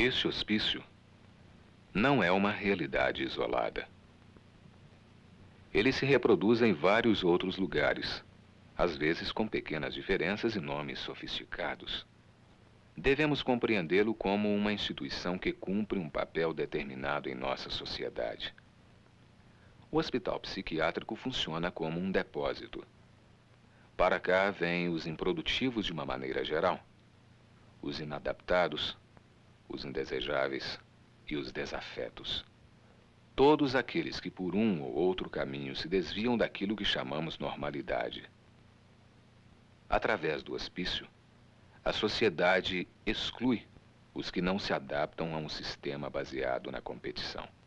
Este hospício não é uma realidade isolada. Ele se reproduz em vários outros lugares, às vezes com pequenas diferenças e nomes sofisticados. Devemos compreendê-lo como uma instituição que cumpre um papel determinado em nossa sociedade. O hospital psiquiátrico funciona como um depósito. Para cá vêm os improdutivos de uma maneira geral, os inadaptados, os indesejáveis e os desafetos. Todos aqueles que por um ou outro caminho se desviam daquilo que chamamos normalidade. Através do hospício, a sociedade exclui os que não se adaptam a um sistema baseado na competição.